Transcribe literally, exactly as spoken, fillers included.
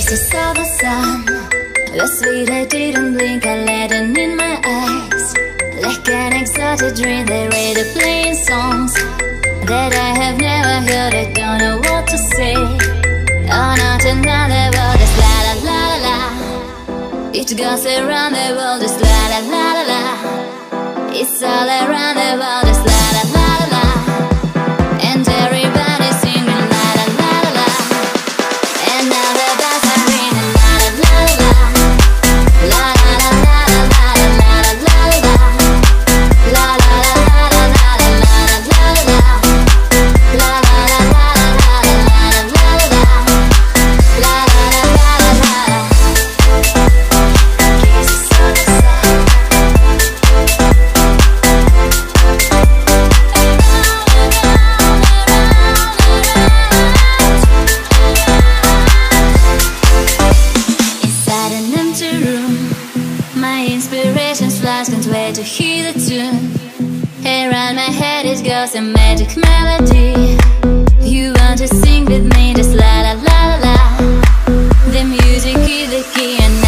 kisses of the sun, the sweet I didn't blink, I let it in my eyes. Like an exotic dream, they radio playing songs that I have never heard, I don't know what to say. Oh, not another world, just la la la la la. It goes around the world, just la la la la la. It's all around the world, just la la la la la. And everybody's singing la la la la la. And now the bells are ringing la la la la la. La la la la la la la la la. La la la la la la la la la. La la la la la la la la la. La la la la la la. Kisses of the sun. Inside an empty room, my inspirations flash, can't wait to hear the tune. Around my head it goes a magic melody. You want to sing with me, just la la la la la. The music is the key and